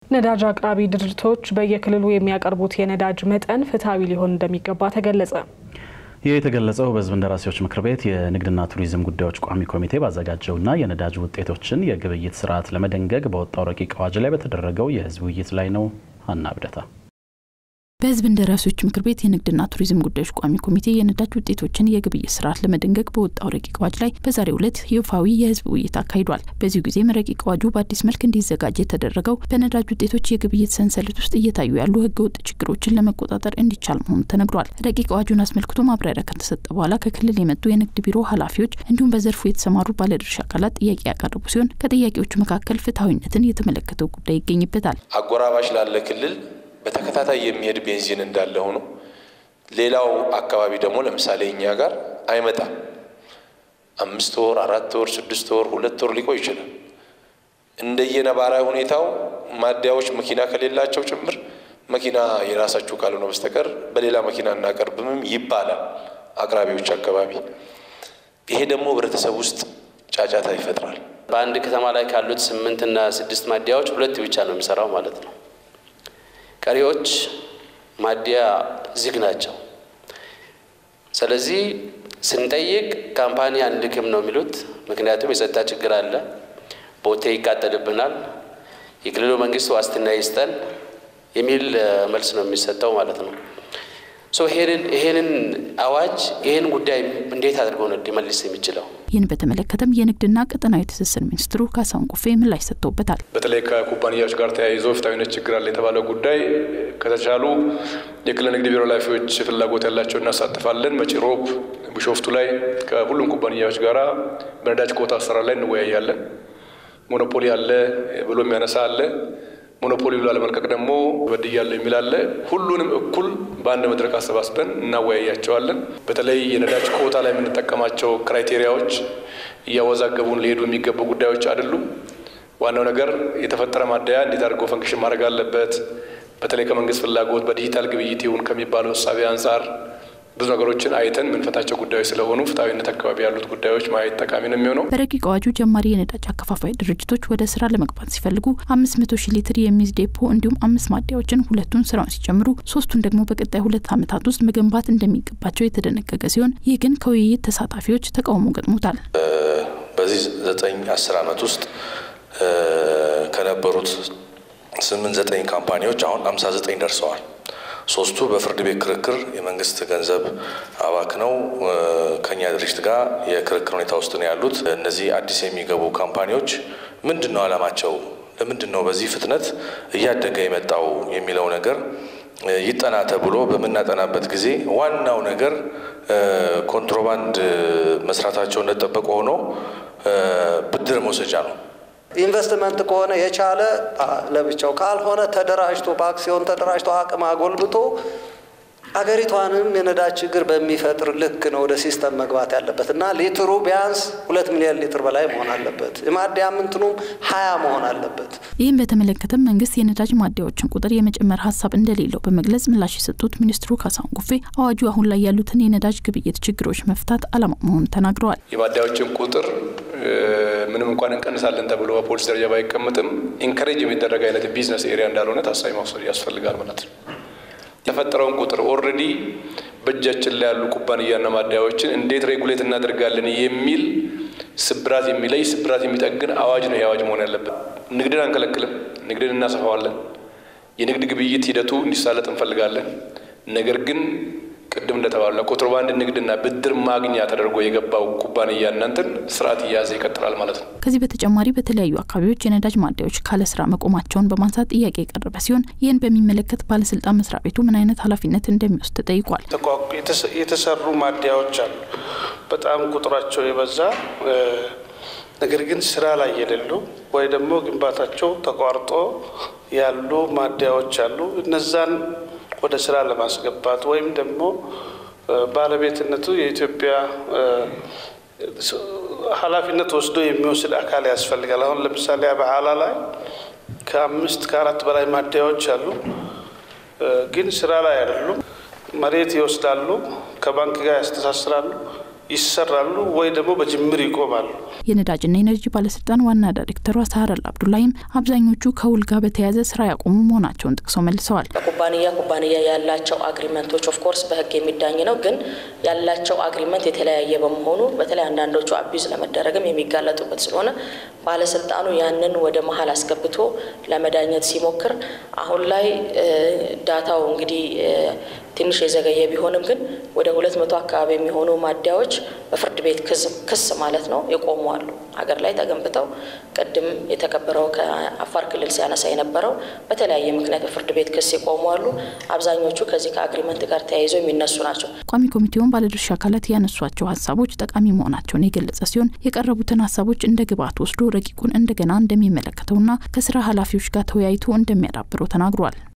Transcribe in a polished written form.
ነዳጅ አቅራቢ ድርጅቶች በየክልሉ የሚያቀርቡት የነዳጅ መጠን ፍትሃዊ ሊሆን እንደሚገባ ተገለጸ። የተገለጸው በሕዝብ እንደራሴዎች ምክር ቤት የንግድና ቱሪዝም ጉዳዮች ቋሚ ኮሚቴ ባዘጋጀውና የነዳጅ ውጤቶችን የግብይት ስርዓት ለመደንገግ በወጣው ረቂቅ አዋጅ ላይ በተደረገው የሕዝብ ውይይት ላይ ነው። ሀና ብደታ በሕዝብ እንደራሴዎች ምክር ቤት የንግድና ቱሪዝም ጉዳዮች ቋሚ ኮሚቴ የነዳጅ ውጤቶችን የግብይት ስርዓት ለመደንገግ በወጣው ረቂቅ አዋጅ ላይ በዛሬው ዕለት ይፋዊ የሕዝብ ውይይት አካሂዷል። በዚህ ጊዜ ረቂቅ አዋጁ በአዲስ መልክ እንዲዘጋጅ የተደረገው በነዳጅ ውጤቶች የግብይት ሰንሰለት ውስጥ እየታዩ ያሉ ህገወጥ ችግሮችን ለመቆጣጠር እንዲቻል መሆኑ ተነግሯል። ረቂቅ አዋጁን አስመልክቶ ማብራሪያ ከተሰጠ በኋላ ከክልል የመጡ የንግድ ቢሮ ኃላፊዎች እንዲሁም በዘርፉ የተሰማሩ ባለድርሻ አካላት ጥያቄ ያቀረቡ ሲሆን ከጥያቄዎቹ መካከል ፍትሃዊነትን የተመለከተው ጉዳይ ይገኝበታል። አጎራባሽ ላለ ክልል በተከታታይ የሚሄድ ቤንዚን እንዳለ ሆኖ ሌላው አካባቢ ደግሞ ለምሳሌ እኛ ጋር አይመጣም። 5 ወር 4 ወር 6 ወር 2 ወር ሊቆይ ይችላል። እንደየነባራዊ ሁኔታው ማደያዎች መኪና ከሌላቸው ጭምር መኪና የራሳቸው ካልሆነ በስተቀር በሌላ መኪና እናቀርብም ይባላል አቅራቢዎች አካባቢ። ይሄ ደግሞ ህብረተሰብ ውስጥ ጫጫታ ይፈጥራል። በአንድ ከተማ ላይ ካሉት 8 እና 6 ማደያዎች 2 ብቻ ነው የሚሰራው ማለት ነው። ቀሪዎች ማደያ ዝግ ናቸው። ስለዚህ ስንጠይቅ ካምፓኒ አንልክም ነው የሚሉት። ምክንያቱም የጸጥታ ችግር አለ፣ ቦቴ ይቃጠልብናል፣ የክልሉ መንግስት ዋስትና ይስጠን የሚል መልስ ነው የሚሰጠው ማለት ነው። ይሄንን አዋጅ ይሄን ጉዳይ እንዴት አድርጎ ነው ሊመልስ የሚችለው? ይህን በተመለከተም የንግድና ቀጠናዊ ትስስር ሚኒስትሩ ካሳሁን ጎፌ ምላሽ ሰጥተውበታል። በተለይ ከኩባንያዎች ጋር ተያይዞ ፍትሃዊነት ችግር አለ የተባለው ጉዳይ ከተቻሉ የክልል ንግድ ቢሮ ኃላፊዎች ፍላጎት ያላቸው እናሳትፋለን። መጪ ሮብ ቢሾፍቱ ላይ ከሁሉም ኩባንያዎች ጋር በነዳጅ ኮታ አሰራር ላይ እንወያያለን። ሞኖፖሊ አለ ብሎ የሚያነሳ አለ። ሞኖፖሊው ለማልቀቅ ደግሞ በድያለ የሚል አለ። ሁሉንም እኩል በአንድ መድረክ አሰባስበን እናወያያቸዋለን። በተለይ የነዳጅ ኮታ ላይ የምንጠቀማቸው ክራይቴሪያዎች እያወዛገቡን ሊሄዱ የሚገቡ ጉዳዮች አይደሉም። ዋናው ነገር የተፈጠረ ማደያ እንዴት አድርጎ ፈንክሽን ማድረግ አለበት፣ በተለይ ከመንግስት ፍላጎት በዲጂታል ግብይት ይሁን ከሚባለው ሐሳብ አንፃር ብዙ ነገሮችን አይተን ምንፈታቸው ጉዳዮች ስለሆኑ ፍትሃዊነት አካባቢ ያሉት ጉዳዮች ማየት ጠቃሚ ነው የሚሆነው። በረቂቅ አዋጁ ጀማሪ የነዳጅ አከፋፋይ ድርጅቶች ወደ ስራ ለመግባት ሲፈልጉ 500 ሺህ ሊትር የሚይዝ ዴፖ እንዲሁም 5 ማደያዎችን ሁለቱን ስራውን ሲጀምሩ 3ቱን ደግሞ በቀጣይ 2 ዓመታት ውስጥ መገንባት እንደሚገባቸው የተደነገገ ሲሆን ይህ ግን ከውይይት ተሳታፊዎች ተቃውሞ ገጥሞታል። በዚህ 9-10 ዓመት ውስጥ ከነበሩት 8-9 ካምፓኒዎች አሁን 59 ደርሰዋል። 3ቱ በፍርድ ቤት ክርክር የመንግስት ገንዘብ አባክነው ከኛ ድርጅት ጋር የክርክር ሁኔታ ውስጥ ነው ያሉት። እነዚህ አዲስ የሚገቡ ካምፓኒዎች ምንድነው አላማቸው? ለምንድነው በዚህ ፍጥነት እያደገ የመጣው የሚለው ነገር ይጠና ተብሎ በመናጠናበት ጊዜ ዋናው ነገር ኮንትሮባንድ መስራታቸው እንደተጠበቀ ሆኖ ብድር መውሰጃ ነው። ኢንቨስትመንት ከሆነ የቻለ ለብቻው ካልሆነ ተደራጅቶ በአክሲዮን ተደራጅቶ አቅም አጎልብቶ አገሪቷንም የነዳጅ ችግር በሚፈጥር ልክ ነው ወደ ሲስተም መግባት ያለበትና ሊትሩ ቢያንስ 2 ሚሊዮን ሊትር በላይ መሆን አለበት። የማደያ ምንትኑም 20 መሆን አለበት። ይህን በተመለከተ መንግስት የነዳጅ ማደያዎችን ቁጥር የመጨመር ሀሳብ እንደሌለው በመግለጽ ምላሽ የሰጡት ሚኒስትሩ ካሳሁን ጎፌ አዋጁ አሁን ላይ ያሉትን የነዳጅ ግብይት ችግሮች መፍታት ዓላማ መሆኑን ተናግረዋል። የማደያዎችን ቁጥር ምንም እንኳን እንቀንሳለን ተብሎ በፖሊሲ ደረጃ ባይቀመጥም ኢንከሬጅ የሚደረግ አይነት ቢዝነስ ኤሪያ እንዳልሆነ ታሳቢ ማውሰድ ያስፈልጋል ማለት ነው። የተፈጠረውን ቁጥር ኦልሬዲ በእጃችን ላይ ያሉ ኩባንያና ማደያዎችን እንዴት ሬጉሌት እናደርጋለን የሚል ስብራት የሚጠግን አዋጅ ነው ያዋጅ መሆን ያለበት። ንግድን አንከለክልም፣ ንግድን እናሰፋዋለን። የንግድ ግብይት ሂደቱ እንዲሳለጥ እንፈልጋለን። ነገር ግን ቅድም እንደተባለው ኮንትሮባንድ ንግድና ብድር ማግኛ ተደርጎ የገባው ኩባንያ እናንተን ስርዓት ያዘ ይቀጥላል ማለት ነው። ከዚህ በተጨማሪ በተለያዩ አካባቢዎች የነዳጅ ማደያዎች ካለ ስራ መቆማቸውን በማንሳት ጥያቄ የቀረበ ሲሆን ይህን በሚመለከት ባለስልጣን መስሪያ ቤቱ ምን አይነት ኃላፊነት እንደሚወስድ ተጠይቋል። የተሰሩ ማደያዎች አሉ፣ በጣም ቁጥራቸው የበዛ ነገር ግን ስራ ላይ የሌሉ ወይ ደግሞ ግንባታቸው ተቋርጦ ያሉ ማደያዎች አሉ። እነዛን ወደ ስራ ለማስገባት ወይም ደግሞ ባለቤትነቱ የኢትዮጵያ ኃላፊነት ወስዶ የሚወስድ አካል ያስፈልጋል። አሁን ለምሳሌ በዓላ ላይ ከ4 በላይ ማደያዎች አሉ፣ ግን ስራ ላይ አይደሉም። መሬት ይወስዳሉ፣ ከባንክ ጋር ያስተሳስራሉ፣ ይሰራሉ ወይ ደግሞ በጅምር ይቆማሉ። የነዳጅና ኢነርጂ ባለስልጣን ዋና ዳይሬክተሩ ሳህረል አብዱላሂም አብዛኞቹ ከውል ጋር በተያያዘ ስራ ያቆሙ መሆናቸውን ጠቅሰው መልሰዋል። ኩባንያ ያላቸው አግሪመንቶች ኦፍ ኮርስ በህግ የሚዳኝ ነው፣ ግን ያላቸው አግሪመንት የተለያየ በመሆኑ በተለይ አንዳንዶቹ አቢዝ ለመደረግም የሚጋለጡበት ስለሆነ ባለስልጣኑ ያንን ወደ መሀል አስገብቶ ለመዳኘት ሲሞክር አሁን ላይ ዳታው እንግዲህ ትንሽ የዘገየ ቢሆንም ግን ወደ 200 አካባቢ የሚሆኑ ማደያዎች በፍርድ ቤት ክስ ማለት ነው የቆሙ አሉ። ሀገር ላይ ተገንብተው ቀድም የተከበረው ከአፋር ክልል ሲያነሳ የነበረው በተለያየ ምክንያት በፍርድ ቤት ክስ የቆሙ አሉ። አብዛኞቹ ከዚህ ከአግሪመንት ጋር ተያይዘው የሚነሱ ናቸው። ቋሚ ኮሚቴውን ባለድርሻ አካላት ያነሷቸው ሀሳቦች ጠቃሚ መሆናቸውን የገለጸ ሲሆን የቀረቡትን ሀሳቦች እንደ ግብዓት ወስዶ ረቂቁን እንደገና እንደሚመለከተውና ከስራ ኃላፊዎች ጋር ተወያይቶ እንደሚያዳብረው ተናግሯል።